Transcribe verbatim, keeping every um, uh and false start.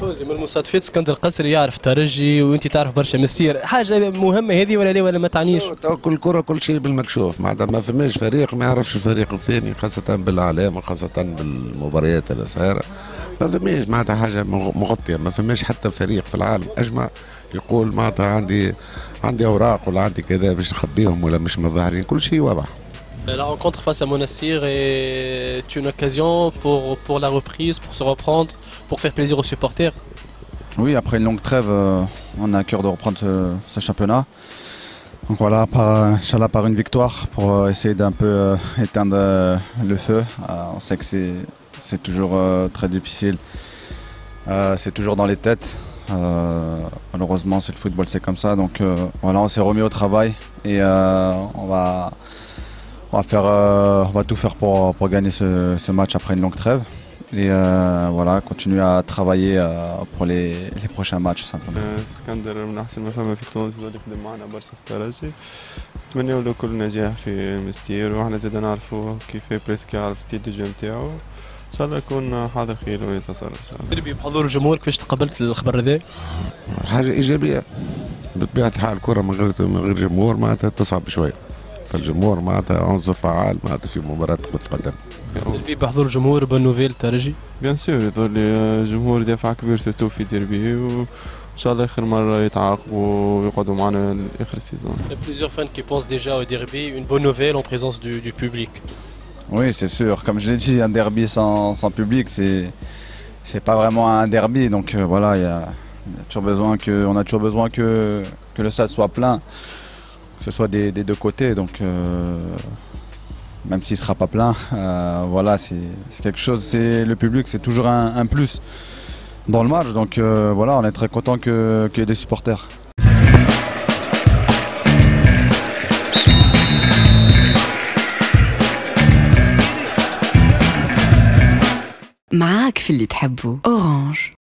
فوزي من المصادفات اسكندر قصري يعرف ترجي وانت تعرف برشا مسير، حاجه مهمه هذه ولا لا ولا ما تعنيش؟ كل كره كل شيء بالمكشوف، معناتها ما فماش فريق ما يعرفش الفريق الثاني، خاصه بالاعلام وخاصه بالمباريات اللي صايره. ما فماش معناتها حاجه مغطيه، ما فماش حتى فريق في العالم اجمع يقول معناتها عندي عندي اوراق ولا عندي كذا باش نخبيهم ولا مش مظاهرين، كل شيء واضح. La rencontre face à Monastir est une occasion pour, pour la reprise, pour se reprendre, pour faire plaisir aux supporters. Oui, après une longue trêve, euh, on a à cœur de reprendre ce, ce championnat. Donc voilà, par, Inch'Allah, par une victoire pour euh, essayer d'un peu euh, éteindre euh, le feu. Euh, on sait que c'est toujours euh, très difficile, euh, c'est toujours dans les têtes. Euh, malheureusement, c'est le football, c'est comme ça. Donc euh, voilà, on s'est remis au travail et euh, on va... On va, faire, euh, on va tout faire pour, pour gagner ce, ce match après une longue trêve. Et euh, voilà, continuer à travailler euh, pour les, les prochains matchs simplement. اسكندر من احسن ما فما في تونس اللي يخدم معنا برشا في الترجي. نتمنوا له كل نجاح في مستير، واحنا زاد نعرفوا كيف بريسك يعرف ستيل دو جو نتاعو. ان شاء الله يكون حاضر خير وينتصر ان شاء الله. دربي بحضور الجمهور، كيفاش تقبلت الخبر هذا؟ حاجه ايجابيه بطبيعه الحال، الكره من غير من غير جمهور معناتها تصعب شويه. فالجمهور معناتها عنصر فعال معناتها في مباراة تقدم. ديربي بحضور الجمهور بون نوفيل ترجي؟ بيان سور يظل الجمهور دافع كبير سيرتو في ديربي، وان شاء الله اخر مرة يتعاقبوا ويقعدوا معنا لاخر السيزون. Il y a plusieurs fans qui pensent déjà au derby, une bonne nouvelle en présence du, du public. Oui, c'est sûr. Comme je l'ai dit, un derby sans, sans public, c'est c'est pas vraiment un derby. Donc euh, voilà, il y a, y a toujours besoin que, on a toujours besoin que, que le stade soit plein. Que ce soit des, des deux côtés, donc euh, même s'il ne sera pas plein, euh, voilà, c'est quelque chose, le public c'est toujours un, un plus dans le match, donc euh, voilà, on est très content qu'il y ait des supporters. معاك في اللي تحبه. Orange.